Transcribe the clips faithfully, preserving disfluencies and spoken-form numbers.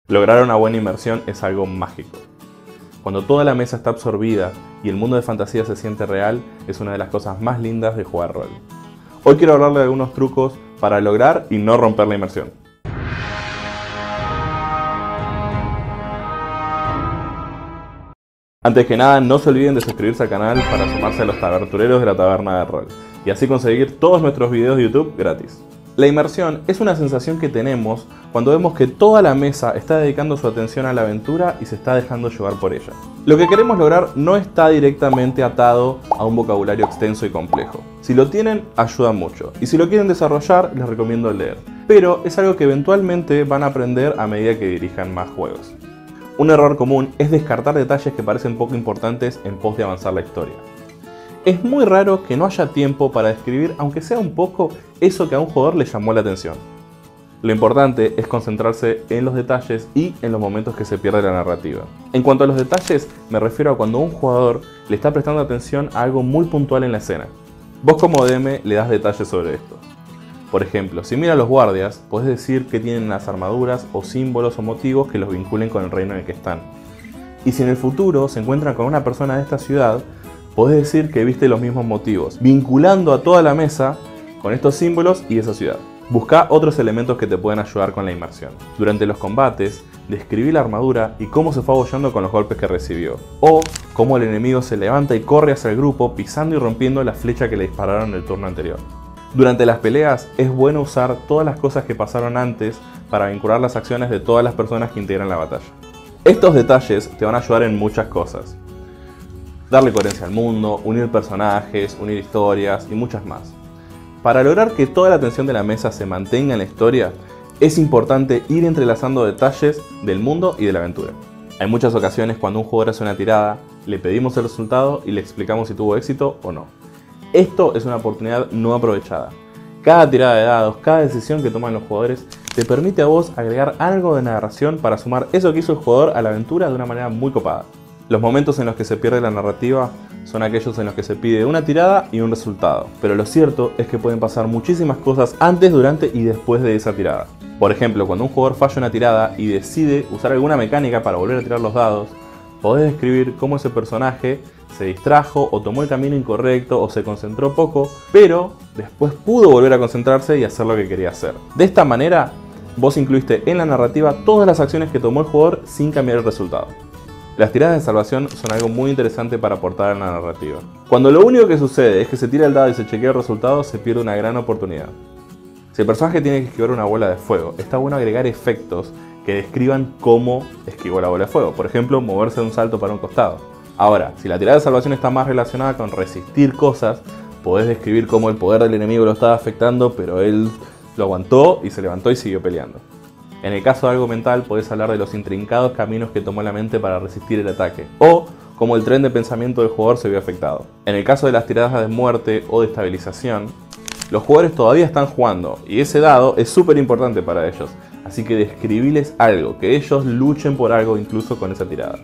Lograr una buena inmersión es algo mágico. Cuando toda la mesa está absorbida y el mundo de fantasía se siente real, es una de las cosas más lindas de jugar rol. Hoy quiero hablarle de algunos trucos para lograr y no romper la inmersión. Antes que nada, no se olviden de suscribirse al canal para sumarse a los tabertureros de la taberna de rol y así conseguir todos nuestros videos de YouTube gratis. La inmersión es una sensación que tenemos cuando vemos que toda la mesa está dedicando su atención a la aventura y se está dejando llevar por ella. Lo que queremos lograr no está directamente atado a un vocabulario extenso y complejo. Si lo tienen, ayuda mucho, y si lo quieren desarrollar, les recomiendo leer. Pero es algo que eventualmente van a aprender a medida que dirijan más juegos. Un error común es descartar detalles que parecen poco importantes en pos de avanzar la historia. Es muy raro que no haya tiempo para describir, aunque sea un poco, eso que a un jugador le llamó la atención. Lo importante es concentrarse en los detalles y en los momentos que se pierde la narrativa. En cuanto a los detalles, me refiero a cuando un jugador le está prestando atención a algo muy puntual en la escena. Vos como D M le das detalles sobre esto. Por ejemplo, si mira a los guardias, podés decir que tienen las armaduras o símbolos o motivos que los vinculen con el reino en el que están. Y si en el futuro se encuentran con una persona de esta ciudad, podés decir que viste los mismos motivos, vinculando a toda la mesa con estos símbolos y esa ciudad. Busca otros elementos que te pueden ayudar con la inmersión. Durante los combates, describí la armadura y cómo se fue abollando con los golpes que recibió. O cómo el enemigo se levanta y corre hacia el grupo pisando y rompiendo la flecha que le dispararon el turno anterior. Durante las peleas es bueno usar todas las cosas que pasaron antes para vincular las acciones de todas las personas que integran la batalla. Estos detalles te van a ayudar en muchas cosas. Darle coherencia al mundo, unir personajes, unir historias y muchas más. Para lograr que toda la atención de la mesa se mantenga en la historia, es importante ir entrelazando detalles del mundo y de la aventura. Hay muchas ocasiones cuando un jugador hace una tirada, le pedimos el resultado y le explicamos si tuvo éxito o no. Esto es una oportunidad no aprovechada. Cada tirada de dados, cada decisión que toman los jugadores te permite a vos agregar algo de narración para sumar eso que hizo el jugador a la aventura de una manera muy copada. Los momentos en los que se pierde la narrativa son aquellos en los que se pide una tirada y un resultado, pero lo cierto es que pueden pasar muchísimas cosas antes, durante y después de esa tirada. Por ejemplo, cuando un jugador falla una tirada y decide usar alguna mecánica para volver a tirar los dados, podés describir cómo ese personaje se distrajo o tomó el camino incorrecto o se concentró poco, pero después pudo volver a concentrarse y hacer lo que quería hacer. De esta manera, vos incluiste en la narrativa todas las acciones que tomó el jugador sin cambiar el resultado. Las tiradas de salvación son algo muy interesante para aportar en la narrativa. Cuando lo único que sucede es que se tira el dado y se chequea el resultado, se pierde una gran oportunidad. Si el personaje tiene que esquivar una bola de fuego, está bueno agregar efectos que describan cómo esquivó la bola de fuego. Por ejemplo, moverse de un salto para un costado. Ahora, si la tirada de salvación está más relacionada con resistir cosas, podés describir cómo el poder del enemigo lo estaba afectando, pero él lo aguantó y se levantó y siguió peleando. En el caso de algo mental, podés hablar de los intrincados caminos que tomó la mente para resistir el ataque, o cómo el tren de pensamiento del jugador se vio afectado. En el caso de las tiradas de muerte o de estabilización, los jugadores todavía están jugando, y ese dado es súper importante para ellos, así que describiles algo, que ellos luchen por algo incluso con esa tirada.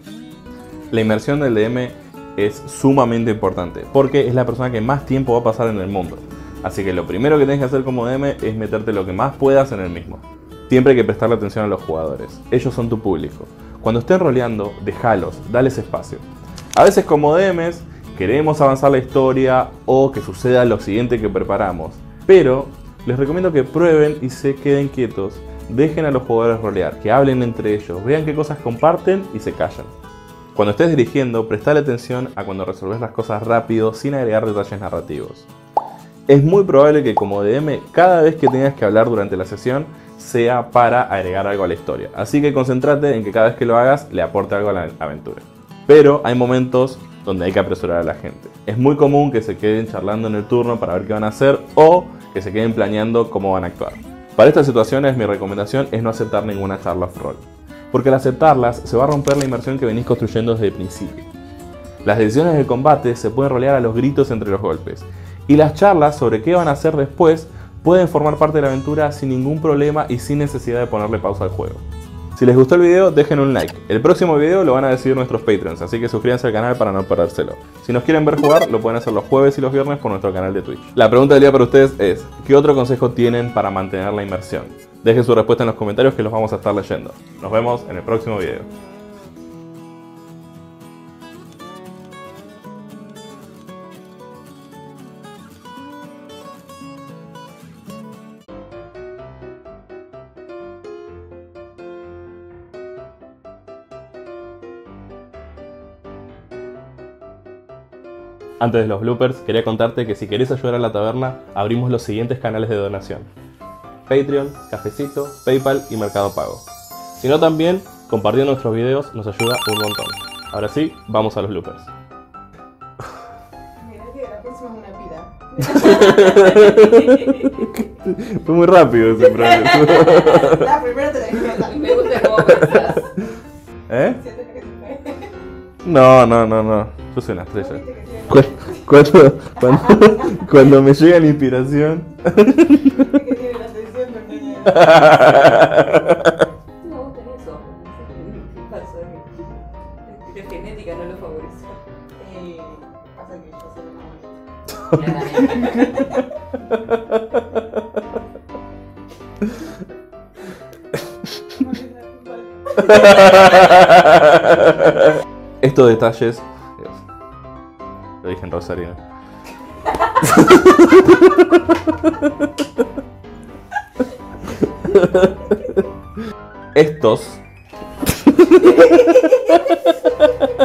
La inmersión del D M es sumamente importante, porque es la persona que más tiempo va a pasar en el mundo, así que lo primero que tenés que hacer como D M es meterte lo que más puedas en el mismo. Siempre hay que prestarle atención a los jugadores, ellos son tu público. Cuando estén roleando, déjalos, dales espacio. A veces como D Ms queremos avanzar la historia o que suceda lo siguiente que preparamos, pero les recomiendo que prueben y se queden quietos, dejen a los jugadores rolear, que hablen entre ellos, vean qué cosas comparten y se callan. Cuando estés dirigiendo, prestale atención a cuando resolves las cosas rápido sin agregar detalles narrativos. Es muy probable que como D M cada vez que tengas que hablar durante la sesión sea para agregar algo a la historia, así que concéntrate en que cada vez que lo hagas le aporte algo a la aventura. Pero hay momentos donde hay que apresurar a la gente. Es muy común que se queden charlando en el turno para ver qué van a hacer o que se queden planeando cómo van a actuar. Para estas situaciones mi recomendación es no aceptar ninguna charla off-roll, porque al aceptarlas se va a romper la inmersión que venís construyendo desde el principio. Las decisiones del combate se pueden rolear a los gritos entre los golpes, y las charlas sobre qué van a hacer después pueden formar parte de la aventura sin ningún problema y sin necesidad de ponerle pausa al juego. Si les gustó el video, dejen un like. El próximo video lo van a decidir nuestros Patreons, así que suscríbanse al canal para no perdérselo. Si nos quieren ver jugar, lo pueden hacer los jueves y los viernes por nuestro canal de Twitch. La pregunta del día para ustedes es, ¿qué otro consejo tienen para mantener la inmersión? Dejen su respuesta en los comentarios que los vamos a estar leyendo. Nos vemos en el próximo video. Antes de los bloopers, quería contarte que si querés ayudar a la taberna, abrimos los siguientes canales de donación: Patreon, Cafecito, PayPal y Mercado Pago. Si no, también, compartiendo nuestros videos nos ayuda un montón. Ahora sí, vamos a los bloopers. Mira que la próxima es una pida. Fue muy rápido ese programa. La primera te la dije. Me gusta cómo pensás. ¿Eh? Siento que se fue. No, no, no, no. Yo soy una estrella. Viste que tiene- Cu- Cuando, cuando, cuando me llega la inspiración. que tiene la atención, pero no llega. No, vos tenés eso. ¿Qué pasó? La genética no lo favorece. Eh, pasa que yo soy una Estos detalles. Dios. Lo dije en Rosarino. Estos